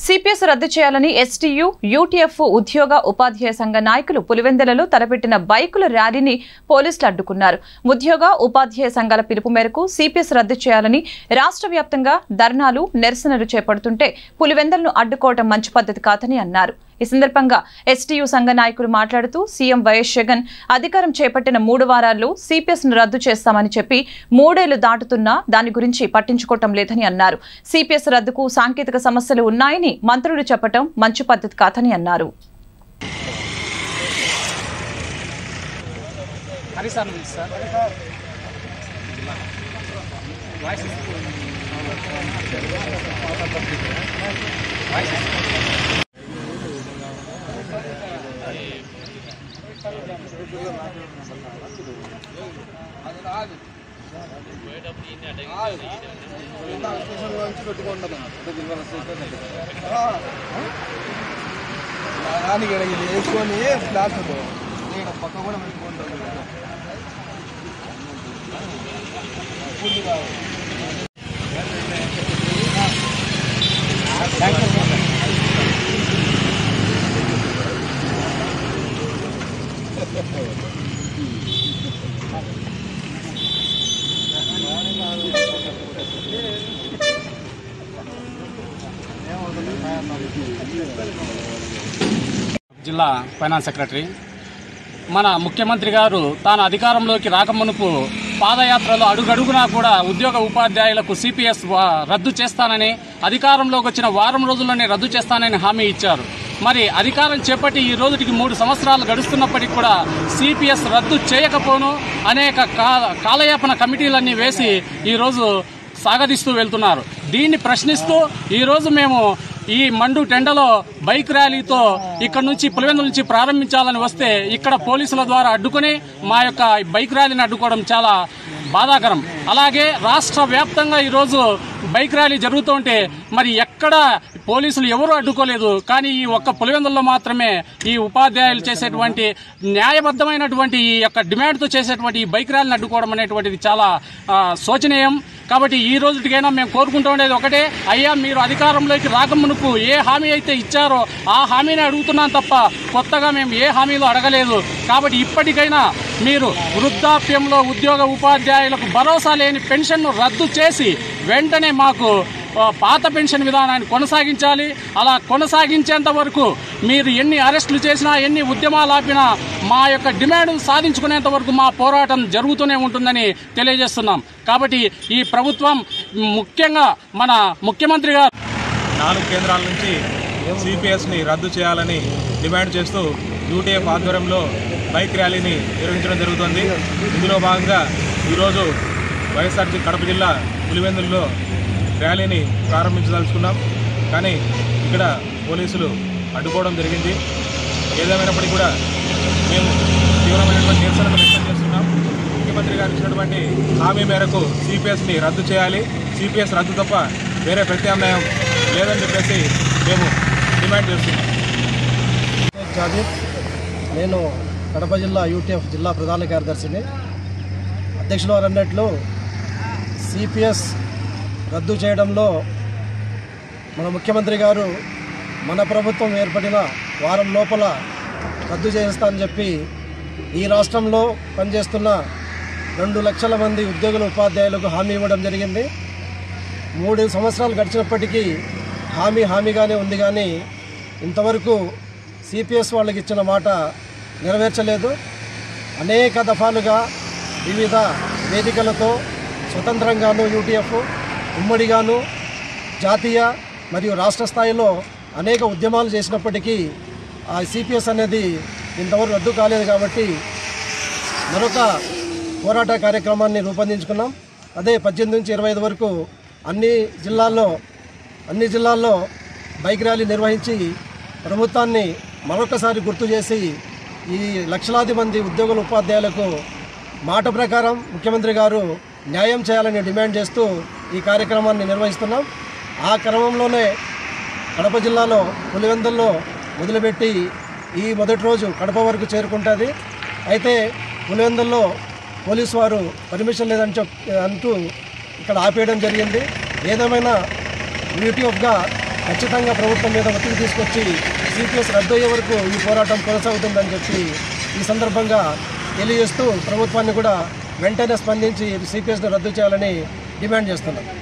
CPS రద్దు చేయాలని STU, UTF ఉద్యోగ ఉపాధ్యాయ సంఘ నాయకులు పులివెందులలో తలపెట్టిన బైకుల ర్యాలీని పోలీసులు అడ్డుకున్నారు. ఉద్యోగ ఉపాధ్యాయ సంఘాల పిలుపు మేరకు సిపిఎస్ రద్దు చేయాలని రాష్ట్ర వ్యాప్తంగా ధర్నాలు, నిరసనలు చేపడుతుంటే పులివెందులను అడ్డుకోవడం మంచి పద్ధతి కాదని అన్నారు. ఈ సందర్భంగా ఎస్టీయూ సంఘ నాయకులు మాట్లాడుతూ సీఎం వైఎస్ జగన్ అధికారం చేపట్టిన 3 వారాల్లో సిపిఎస్ ను రద్దు చేస్తామని చెప్పి 3 ఏళ్లు దాటుతున్నా దాని గురించి పట్టించుకోవటం లేదని అన్నారు. సిపిఎస్ రద్దుకు సాంకేతిక సమస్యలు ఉన్నాయని మంత్రులు చెప్పడం మంచి పద్ధతి కాదని అన్నారు. వేసుకొని ఫ్లాట్ పక్క కూడా పెట్టుకుంటాం. జిల్లా ఫైనాన్స్ సెక్రటరీ. మన ముఖ్యమంత్రి గారు తాను అధికారంలోకి రాకమునుపు పాదయాత్రలో అడుగడుగునా కూడా ఉద్యోగ ఉపాధ్యాయులకు సిపిఎస్ రద్దు చేస్తానని, అధికారంలోకి వచ్చిన వారం రోజుల్లోనే రద్దు చేస్తానని హామీ ఇచ్చారు. మరి అధికారం చేపట్టి ఈ రోజుకి 3 సంవత్సరాలు గడుస్తున్నప్పటికీ కూడా సిపిఎస్ రద్దు చేయకపోను అనేక కాలయాపన కమిటీలన్నీ వేసి ఈరోజు సాగదీస్తూ వెళ్తున్నారు. దీన్ని ప్రశ్నిస్తూ ఈరోజు మేము ఈ మండు టెండలో బైక్ ర్యాలీతో ఇక్కడ నుంచి పులివెందుల నుంచి ప్రారంభించాలని వస్తే ఇక్కడ పోలీసుల ద్వారా అడ్డుకుని మా యొక్క బైక్ ర్యాలీని అడ్డుకోవడం చాలా బాధాకరం. అలాగే రాష్ట్ర వ్యాప్తంగా ఈరోజు బైక్ ర్యాలీ జరుగుతుంటే మరి ఎక్కడ పోలీసులు ఎవరూ అడ్డుకోలేదు. కానీ ఈ ఒక్క పులివెందుల్లో మాత్రమే ఈ ఉపాధ్యాయులు చేసేటువంటి న్యాయబద్ధమైనటువంటి ఈ యొక్క డిమాండ్తో చేసేటువంటి ఈ బైక్ ర్యాలీని అడ్డుకోవడం అనేటువంటిది చాలా శోచనీయం. కాబట్టి ఈ రోజుకైనా మేము కోరుకుంటూ ఉండేది ఒకటే, అయ్యా మీరు అధికారంలోకి రాకమునుపు ఏ హామీ అయితే ఇచ్చారో ఆ హామీని అడుగుతున్నాం తప్ప కొత్తగా మేము ఏ హామీలు అడగలేదు. కాబట్టి ఇప్పటికైనా మీరు వృద్ధాప్యంలో ఉద్యోగ ఉపాధ్యాయులకు భరోసా లేని పెన్షన్ను రద్దు చేసి వెంటనే మాకు పాత పెన్షన్ విధానాన్ని కొనసాగించాలి. అలా కొనసాగించేంత వరకు మీరు ఎన్ని అరెస్టులు చేసినా, ఎన్ని ఉద్యమాలు ఆపినా మా యొక్క డిమాండ్ సాధించుకునేంత వరకు మా పోరాటం జరుగుతూనే ఉంటుందని తెలియజేస్తున్నాం. కాబట్టి ఈ ప్రభుత్వం, ముఖ్యంగా మన ముఖ్యమంత్రి గారు 4 కేంద్రాల నుంచి సిపిఎస్ని రద్దు చేయాలని డిమాండ్ చేస్తూ యూటీఎఫ్ ఆధ్వర్యంలో బైక్ ర్యాలీని నిర్వహించడం జరుగుతుంది. ఇందులో భాగంగా ఈరోజు వైఎస్ఆర్సీ కడప జిల్లా పులివెందుల్లో ర్యాలీని ప్రారంభించదలుచుకున్నాం. కానీ ఇక్కడ పోలీసులు అడ్డుకోవడం జరిగింది. ఏదేమైనప్పటికీ కూడా మేము తీవ్రమైనటువంటి నిరసనలు వ్యక్తం చేస్తున్నాం. ముఖ్యమంత్రి గారు ఇచ్చినటువంటి హామీ మేరకు సిపిఎస్ని రద్దు చేయాలి, సిపిఎస్ రద్దు తప్ప వేరే ప్రత్యామ్నాయం లేదని చెప్పేసి మేము డిమాండ్ చేస్తున్నాం. నేను కడప జిల్లా యూటీఎఫ్ జిల్లా ప్రధాన కార్యదర్శిని. అధ్యక్షులు వారు అన్నట్లు సిపిఎస్ రద్దు చేయడంలో మన ముఖ్యమంత్రి గారు మన ప్రభుత్వం ఏర్పడిన వారం లోపల రద్దు చేస్తానని చెప్పి ఈ రాష్ట్రంలో పనిచేస్తున్న 2 లక్షల మంది ఉద్యోగుల ఉపాధ్యాయులకు హామీ ఇవ్వడం జరిగింది. 3 సంవత్సరాలు గడిచినప్పటికీ హామీగానే ఉంది. కానీ ఇంతవరకు సిపిఎస్ వాళ్ళకి ఇచ్చిన మాట నెరవేర్చలేదు. అనేక దఫాలుగా వివిధ వేదికలతో స్వతంత్రంగాను యూటీఎఫ్ ఉమ్మడిగాను జాతీయ మరియు రాష్ట్ర స్థాయిలో అనేక ఉద్యమాలు చేసినప్పటికీ ఆ సిపిఎస్ అనేది ఇంతవరకు రద్దు కాలేదు. కాబట్టి మరొక పోరాట కార్యక్రమాన్ని రూపొందించుకున్నాం. అదే 18 నుంచి 25 వరకు అన్ని జిల్లాల్లో బైక్ ర్యాలీ నిర్వహించి ప్రభుత్వాన్ని మరొకసారి గుర్తు చేసి ఈ లక్షలాది మంది ఉద్యోగుల ఉపాధ్యాయులకు మాట ప్రకారం ముఖ్యమంత్రి గారు న్యాయం చేయాలని డిమాండ్ చేస్తూ ఈ కార్యక్రమాన్ని నిర్వహిస్తున్నాం. ఆ క్రమంలోనే కడప జిల్లాలో పులివెందుల్లో మొదలుపెట్టి ఈ మొదటి రోజు కడప వరకు చేరుకుంటుంది. అయితే పులివెందుల్లో పోలీసు వారు పర్మిషన్ లేదని అంటూ ఇక్కడ ఆపేయడం జరిగింది. ఏదేమైనా యూటీఎఫ్గా ఖచ్చితంగా ప్రభుత్వం మీద ఒత్తిడి తీసుకొచ్చి సిపిఎస్ రద్దు అయ్యే వరకు ఈ పోరాటం కొనసాగుతుందని చెప్పి ఈ సందర్భంగా తెలియజేస్తూ ప్రభుత్వాన్ని కూడా వెంటనే స్పందించి సిపిఎస్ను రద్దు చేయాలని డిమాండ్ చేస్తున్నాం.